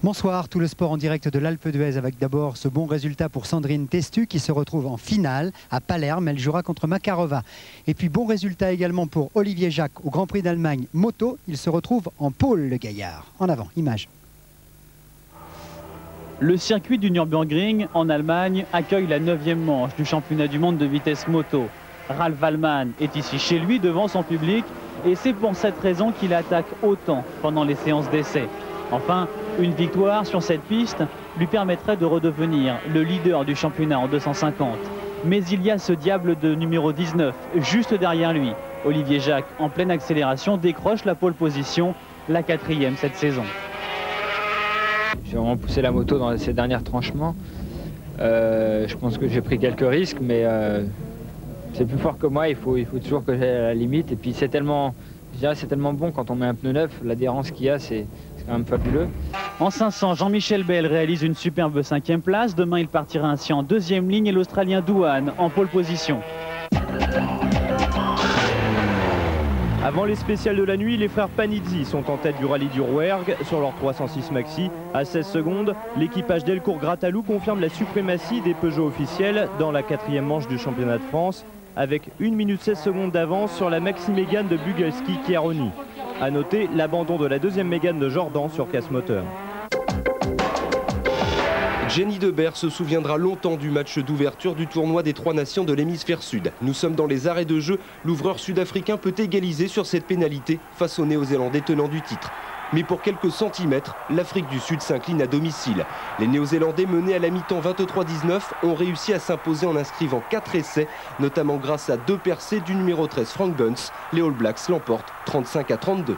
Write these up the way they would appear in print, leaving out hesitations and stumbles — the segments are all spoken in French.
Bonsoir, tout le sport en direct de l'Alpe d'Huez avec d'abord ce bon résultat pour Sandrine Testu qui se retrouve en finale à Palerme. Elle jouera contre Makarova. Et puis bon résultat également pour Olivier Jacques au Grand Prix d'Allemagne moto. Il se retrouve en pôle, le gaillard. En avant, image. Le circuit du Nürburgring en Allemagne accueille la 9e manche du championnat du monde de vitesse moto. Ralf Wallmann est ici chez lui devant son public et c'est pour cette raison qu'il attaque autant pendant les séances d'essai. Enfin, une victoire sur cette piste lui permettrait de redevenir le leader du championnat en 250. Mais il y a ce diable de numéro 19 juste derrière lui. Olivier Jacques, en pleine accélération, décroche la pole position, la 4e cette saison. J'ai vraiment poussé la moto dans ces derniers tranchements. Je pense que j'ai pris quelques risques, mais c'est plus fort que moi. Il faut toujours que j'aille à la limite. Et puis c'est tellement bon quand on met un pneu neuf. L'adhérence qu'il y a, c'est quand même fabuleux. En 500, Jean-Michel Bell réalise une superbe 5e place. Demain, il partira ainsi en 2e ligne et l'Australien Douane en pole position. Avant les spéciales de la nuit, les frères Panizzi sont en tête du rallye du Rouergue sur leur 306 Maxi. À 16 secondes, l'équipage Delcourt-Gratalou confirme la suprématie des Peugeot officiels dans la 4e manche du championnat de France avec 1 minute 16 secondes d'avance sur la Maxi Mégane de Bugalski-Chiaroni. A noter l'abandon de la 2e Mégane de Jordan sur casse-moteur. Jenny Debert se souviendra longtemps du match d'ouverture du tournoi des 3 nations de l'hémisphère sud. Nous sommes dans les arrêts de jeu. L'ouvreur sud-africain peut égaliser sur cette pénalité face aux Néo-Zélandais tenants du titre. Mais pour quelques centimètres, l'Afrique du Sud s'incline à domicile. Les Néo-Zélandais menés à la mi-temps 23-19 ont réussi à s'imposer en inscrivant 4 essais, notamment grâce à 2 percées du numéro 13 Frank Bunce. Les All Blacks l'emportent 35-32.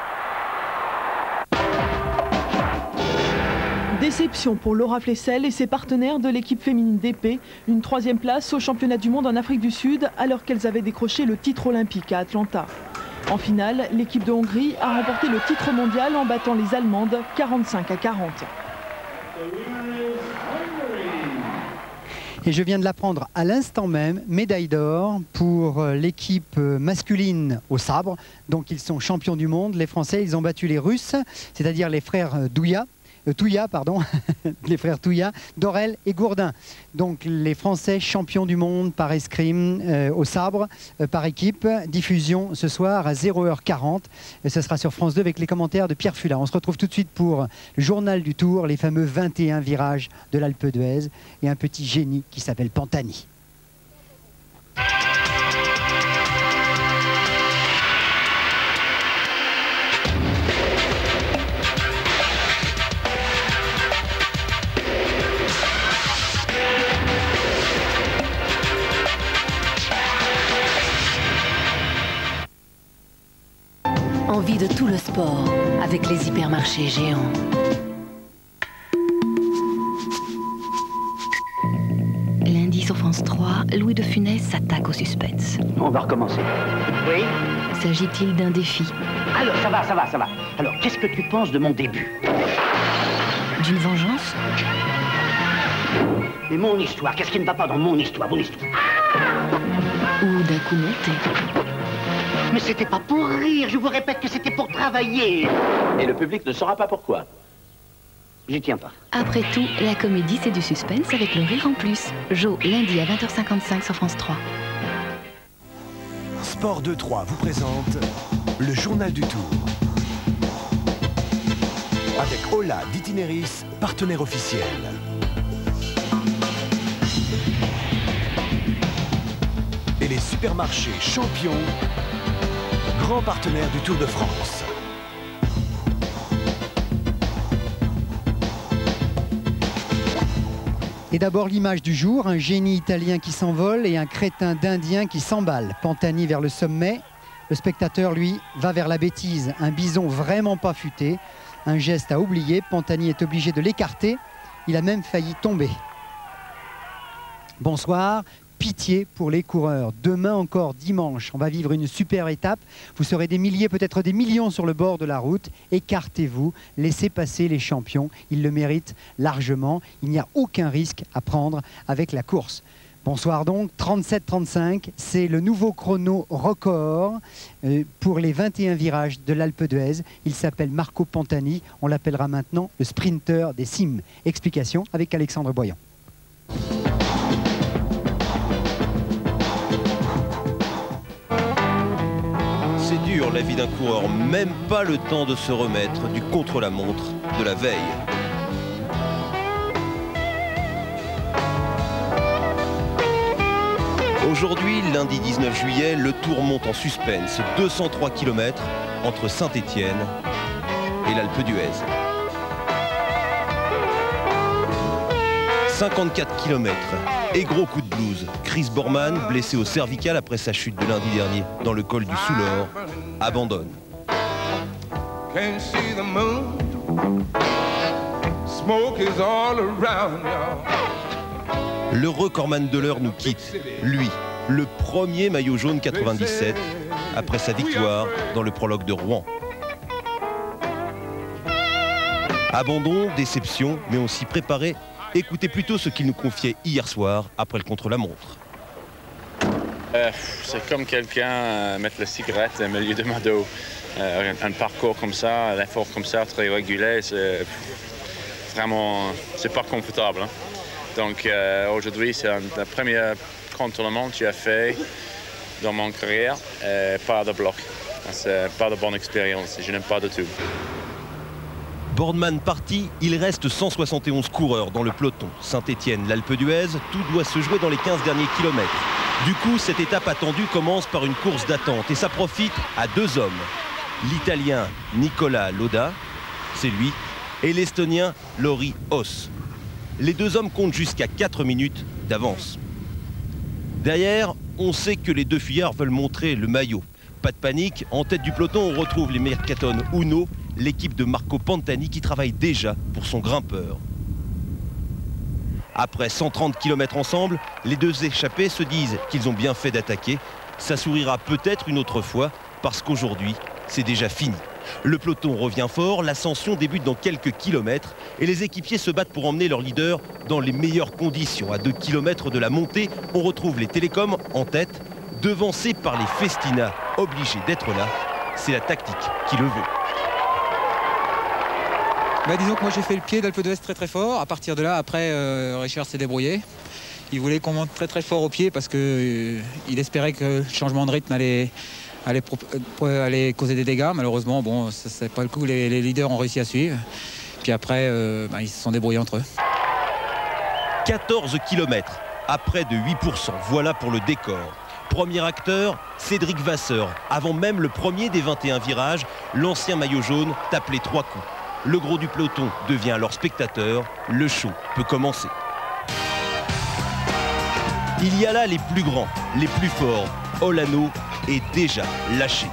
Déception pour Laura Flessel et ses partenaires de l'équipe féminine d'épée. Une 3e place au championnat du monde en Afrique du Sud alors qu'elles avaient décroché le titre olympique à Atlanta. En finale, l'équipe de Hongrie a remporté le titre mondial en battant les Allemandes 45-40. Et je viens de l'apprendre à l'instant même, médaille d'or pour l'équipe masculine au sabre. Donc ils sont champions du monde. Les Français, ils ont battu les Russes, c'est-à-dire les frères Touya, les frères Touya, Dorel et Gourdin. Donc les Français champions du monde par escrime au sabre par équipe. Diffusion ce soir à 0h40. Et ce sera sur France 2 avec les commentaires de Pierre Fula. On se retrouve tout de suite pour le journal du Tour, les fameux 21 virages de l'Alpe d'Huez et un petit génie qui s'appelle Pantani. Envie de tout le sport avec les hypermarchés géants. Lundi sur France 3, Louis de Funès s'attaque au suspense. On va recommencer. Oui? S'agit-il d'un défi? Alors, ça va. Alors, qu'est-ce que tu penses de mon début? D'une vengeance? Mais mon histoire, qu'est-ce qui ne va pas dans mon histoire? Ou d'un coup monté? Mais c'était pas pour rire, je vous répète que c'était pour travailler. Et le public ne saura pas pourquoi. J'y tiens pas. Après tout, la comédie, c'est du suspense avec le rire en plus. Jo, lundi à 20h55 sur France 3. Sport 2-3 vous présente le journal du Tour. Avec Ola d'Itineris, partenaire officiel. Et les supermarchés champions, grand partenaire du Tour de France. Et d'abord l'image du jour, un génie italien qui s'envole et un crétin d'Indien qui s'emballe. Pantani vers le sommet, le spectateur lui va vers la bêtise, un bison vraiment pas futé, un geste à oublier, Pantani est obligé de l'écarter, il a même failli tomber. Bonsoir. Pitié pour les coureurs. Demain encore, dimanche, on va vivre une super étape. Vous serez des milliers, peut-être des millions sur le bord de la route. Écartez-vous, laissez passer les champions. Ils le méritent largement. Il n'y a aucun risque à prendre avec la course. Bonsoir donc, 37-35, c'est le nouveau chrono record pour les 21 virages de l'Alpe d'Huez. Il s'appelle Marco Pantani, on l'appellera maintenant le sprinter des cimes. Explication avec Alexandre Boyan. C'est dur la vie d'un coureur, même pas le temps de se remettre du contre-la-montre de la veille. Aujourd'hui, lundi 19 juillet, le Tour monte en suspense. 203 km entre Saint-Étienne et l'Alpe d'Huez. 54 km et gros coup de blues. Chris Borman, blessé au cervical après sa chute de lundi dernier dans le col du Soulor, abandonne. Le recordman de l'heure nous quitte, lui, le premier maillot jaune 97, après sa victoire dans le prologue de Rouen. Abandon, déception, mais on s'y préparait. Écoutez plutôt ce qu'il nous confiait hier soir après le contre-la-montre. C'est comme quelqu'un mettre la cigarette au milieu de ma dos. Un parcours comme ça, un effort comme ça, très régulier, c'est vraiment, c'est pas confortable. Hein. Donc aujourd'hui, c'est le premier contre-la-montre que j'ai fait dans mon carrière, pas de bloc. C'est pas de bonne expérience, je n'aime pas du tout. Boardman parti, il reste 171 coureurs dans le peloton. Saint-Étienne, l'Alpe d'Huez, tout doit se jouer dans les 15 derniers kilomètres. Du coup, cette étape attendue commence par une course d'attente et ça profite à deux hommes. L'Italien Nicola Loda, c'est lui, et l'Estonien Lauri Os. Les deux hommes comptent jusqu'à 4 minutes d'avance. Derrière, on sait que les deux fuyards veulent montrer le maillot. Pas de panique, en tête du peloton, on retrouve les Mercaton Uno, l'équipe de Marco Pantani qui travaille déjà pour son grimpeur. Après 130 km ensemble, les deux échappés se disent qu'ils ont bien fait d'attaquer. Ça sourira peut-être une autre fois, parce qu'aujourd'hui, c'est déjà fini. Le peloton revient fort, l'ascension débute dans quelques kilomètres et les équipiers se battent pour emmener leur leader dans les meilleures conditions. À 2 km de la montée, on retrouve les Télécoms en tête, devancés par les Festina, obligés d'être là. C'est la tactique qui le veut. Disons que moi j'ai fait le pied d'Alpe d'Huez très fort. À partir de là, après, Richard s'est débrouillé. Il voulait qu'on monte très fort au pied parce qu'il espérait que le changement de rythme allait causer des dégâts. Malheureusement, bon, c'est pas le coup. Les leaders ont réussi à suivre. Puis après, ils se sont débrouillés entre eux. 14 km à près de 8%. Voilà pour le décor. Premier acteur, Cédric Vasseur. Avant même le premier des 21 virages, l'ancien maillot jaune tape les 3 coups. Le gros du peloton devient alors spectateur. Le show peut commencer. Il y a là les plus grands, les plus forts. Olano est déjà lâché.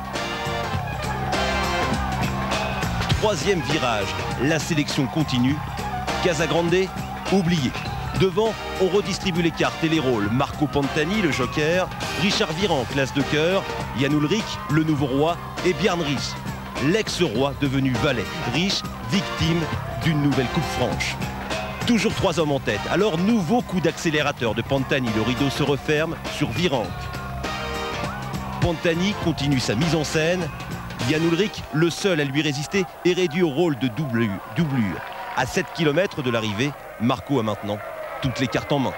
Troisième virage, la sélection continue. Casagrande, oublié. Devant, on redistribue les cartes et les rôles. Marco Pantani, le joker, Richard Virenque, l'as de cœur, Jan Ullrich, le nouveau roi, et Bjarne Riis, l'ex-roi devenu valet. Riis, victime d'une nouvelle coupe franche. Toujours 3 hommes en tête. Alors, nouveau coup d'accélérateur de Pantani. Le rideau se referme sur Virenque. Pantani continue sa mise en scène. Jan Ullrich, le seul à lui résister, est réduit au rôle de doublure. À 7 km de l'arrivée, Marco a maintenant toutes les cartes en main.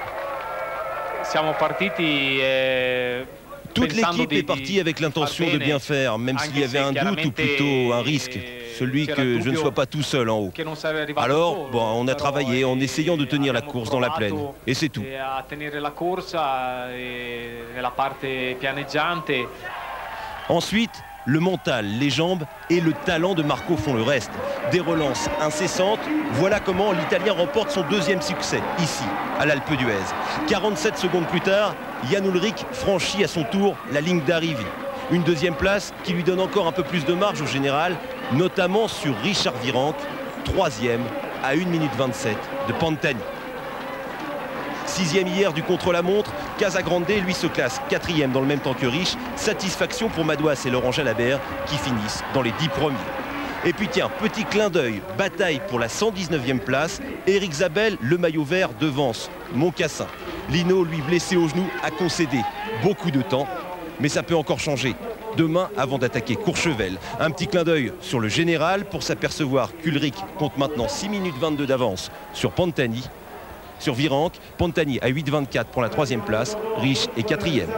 Toute l'équipe est partie avec l'intention de bien faire, même s'il y avait un doute ou plutôt un risque, celui que je ne sois pas tout seul en haut. Alors, bon, on a travaillé en essayant de tenir la course dans la plaine, et c'est tout. Ensuite, le mental, les jambes et le talent de Marco font le reste. Des relances incessantes, voilà comment l'Italien remporte son deuxième succès, ici, à l'Alpe d'Huez. 47 secondes plus tard, Jan Ullrich franchit à son tour la ligne d'arrivée. Une deuxième place qui lui donne encore un peu plus de marge au général, notamment sur Richard Virenque, troisième à 1 minute 27 de Pantani. 6e hier du contre-la-montre, Casagrande lui se classe 4e dans le même temps que Riis. Satisfaction pour Madouas et Laurent Jalabert qui finissent dans les 10 premiers. Et puis tiens, petit clin d'œil, bataille pour la 119e place. Éric Zabel, le maillot vert, devance Moncassin. Lino, lui blessé au genou, a concédé beaucoup de temps, mais ça peut encore changer. Demain, avant d'attaquer Courchevel, un petit clin d'œil sur le général pour s'apercevoir qu'Ulrich compte maintenant 6 minutes 22 d'avance sur Pantani. Sur Virenque, Pantani à 8,24 pour la 3e place, Rich est 4e.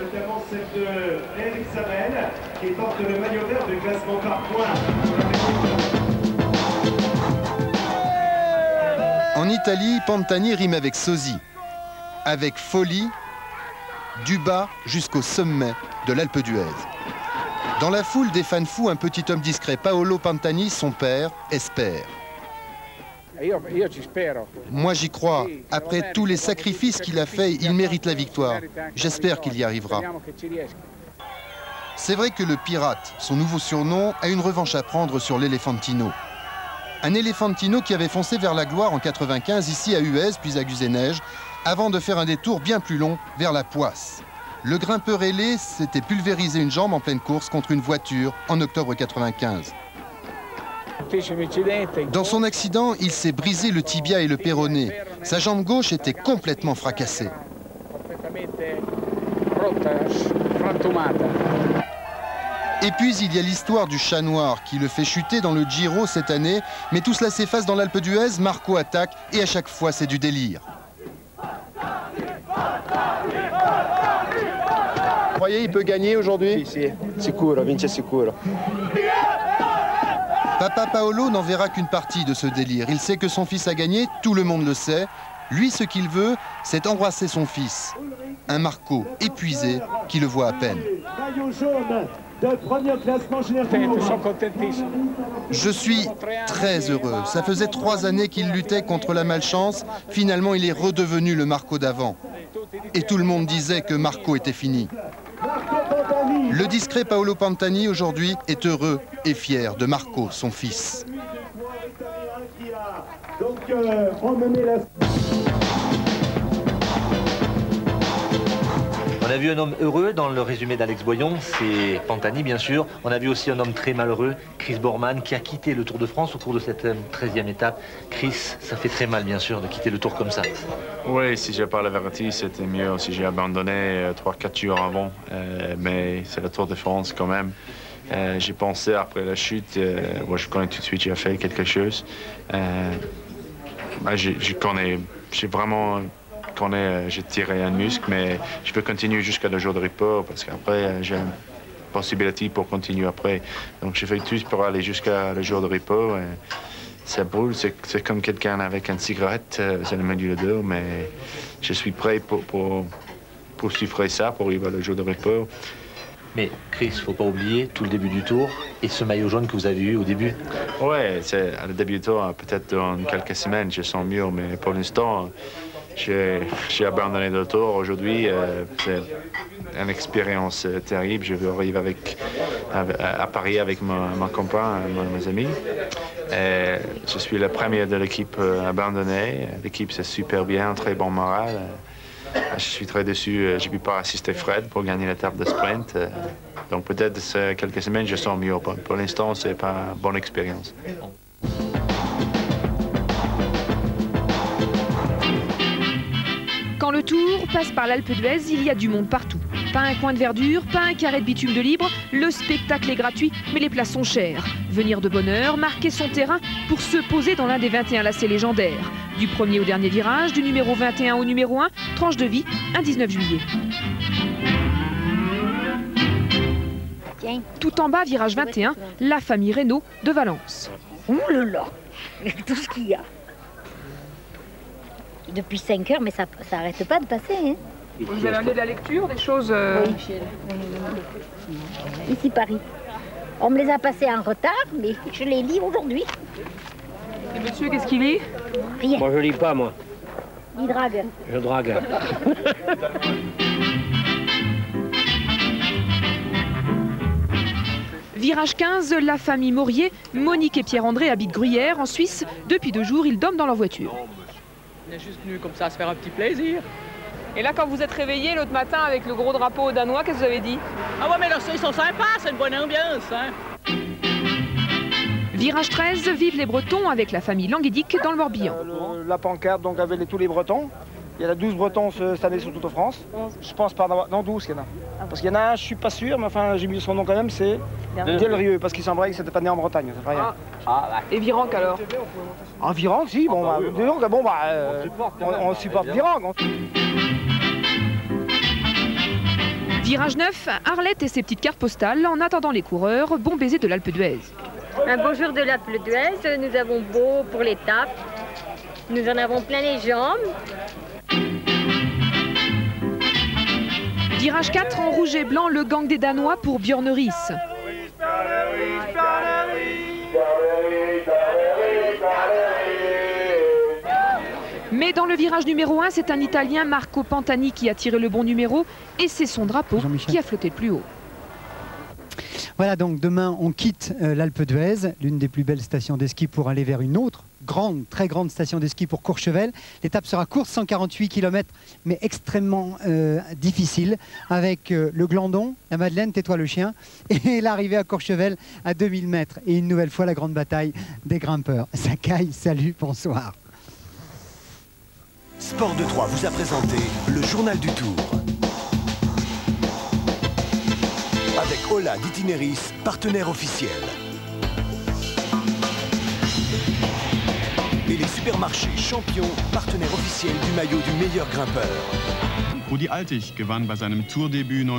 En Italie, Pantani rime avec sosie, avec folie, du bas jusqu'au sommet de l'Alpe d'Huez. Dans la foule des fans fous, un petit homme discret, Paolo Pantani, son père, espère. Moi j'y crois. Après tous les sacrifices qu'il a faits, il mérite la victoire. J'espère qu'il y arrivera. C'est vrai que le Pirate, son nouveau surnom, a une revanche à prendre sur l'Elefantino. Un Elefantino qui avait foncé vers la gloire en 95 ici à Huez, puis à Guzeneige, avant de faire un détour bien plus long vers la Poisse. Le grimpeur ailé s'était pulvérisé une jambe en pleine course contre une voiture en octobre 95. Dans son accident, il s'est brisé le tibia et le péroné. Sa jambe gauche était complètement fracassée. Et puis il y a l'histoire du chat noir qui le fait chuter dans le Giro cette année, mais tout cela s'efface dans l'Alpe d'Huez, Marco attaque et à chaque fois c'est du délire. Vous croyez qu'il peut gagner aujourd'hui? Si, sicuro, vince sicuro. Papa Paolo n'en verra qu'une partie de ce délire. Il sait que son fils a gagné, tout le monde le sait. Lui, ce qu'il veut, c'est embrasser son fils. Un Marco épuisé qui le voit à peine. Je suis très heureux. Ça faisait 3 années qu'il luttait contre la malchance. Finalement, il est redevenu le Marco d'avant. Et tout le monde disait que Marco était fini. Le discret Paolo Pantani, aujourd'hui, est heureux et fier de Marco, son fils. On a vu un homme heureux dans le résumé d'Alex Boyon, c'est Pantani bien sûr. On a vu aussi un homme très malheureux, Chris Boorman, qui a quitté le Tour de France au cours de cette 13e étape. Chris, ça fait très mal bien sûr de quitter le Tour comme ça. Oui, si j'ai pas la vérité, c'était mieux si j'ai abandonné 3-4 jours avant. Mais c'est le Tour de France quand même. J'ai pensé après la chute, je connais tout de suite, j'ai fait quelque chose. J'ai tiré un muscle, mais je peux continuer jusqu'à le jour de repos parce qu'après, j'ai une possibilité pour continuer après. Donc, j'ai fait tout pour aller jusqu'à le jour de repos. Ça brûle, c'est comme quelqu'un avec une cigarette, c'est le milieu de dos, mais je suis prêt pour souffrir ça, pour arriver le jour de repos. Mais Chris, il ne faut pas oublier tout le début du Tour et ce maillot jaune que vous avez eu au début. Oui, à le début du Tour, peut-être dans quelques semaines, je sens mieux, mais pour l'instant, j'ai abandonné le Tour. Aujourd'hui, c'est une expérience terrible. Je veux arriver à Paris avec ma compagne, mes amis. Je suis le premier de l'équipe abandonnée. L'équipe, c'est super bien, très bon moral. Je suis très déçu. Je ne peux pas assister Fred pour gagner l'étape de sprint. Donc peut-être quelques semaines, je sens mieux. Pour l'instant, ce n'est pas une bonne expérience. Quand le Tour passe par l'Alpe d'Huez, il y a du monde partout. Pas un coin de verdure, pas un carré de bitume de libre. Le spectacle est gratuit, mais les places sont chères. Venir de bonne heure, marquer son terrain pour se poser dans l'un des 21 lacets légendaires. Du premier au dernier virage, du numéro 21 au numéro 1, tranche de vie, un 19 juillet. Tout en bas, virage 21, la famille Reynaud de Valence. Ouh là là, tout ce qu'il y a. Depuis 5 heures, mais ça n'arrête pas de passer. Hein. Vous avez amené de la lecture, des choses... Oui. Ici, Paris. On me les a passés en retard, mais je les lis aujourd'hui. Et monsieur, qu'est-ce qu'il lit? Rien. Moi, je lis pas, moi. Il drague. Je drague. Virage 15, la famille Maurier, Monique et Pierre-André habitent Gruyère, en Suisse. Depuis 2 jours, ils dorment dans leur voiture. On est juste venu comme ça à se faire un petit plaisir. Et là, quand vous êtes réveillé l'autre matin avec le gros drapeau danois, qu'est-ce que vous avez dit? Ah ouais, mais là, ils sont sympas, c'est une bonne ambiance. Hein. Virage 13, vive les Bretons avec la famille Languédic dans le Morbihan. La pancarte donc avec tous les Bretons. Il y en a 12 Bretons cette année sur toute la France. Je pense pas non 12 qu'il y en a. Parce qu'il y en a un, je suis pas sûr, mais enfin j'ai mis son nom quand même, c'est Delrieux, parce qu'il semblerait que c'était pas né en Bretagne, c'est rien. Et Virenque alors? En Virenque, si, bon, on supporte Virenque. Virage 9, Arlette et ses petites cartes postales en attendant les coureurs, bon baiser de l'Alpe d'Huez. Un beau jour de l'Alpe d'Huez, nous avons beau pour l'étape, nous en avons plein les jambes. Virage 4, en rouge et blanc, le gang des Danois pour Björn Ries. Mais dans le virage numéro 1, c'est un Italien, Marco Pantani, qui a tiré le bon numéro et c'est son drapeau qui a flotté le plus haut. Voilà, donc demain on quitte l'Alpe d'Huez, l'une des plus belles stations de ski, pour aller vers une autre grande, très grande station de ski pour Courchevel. L'étape sera courte, 148 km, mais extrêmement difficile, avec le Glandon, la Madeleine, tais-toi le chien, et l'arrivée à Courchevel à 2000 mètres. Et une nouvelle fois la grande bataille des grimpeurs. Sakai, salut, bonsoir. Sport 2-3 vous a présenté le journal du Tour. Avec Ola d'Itineris, partenaire officiel. Et les supermarchés Champion, partenaire officiel du maillot du meilleur grimpeur. Rudi Altig gewann bei seinem Tourdebüt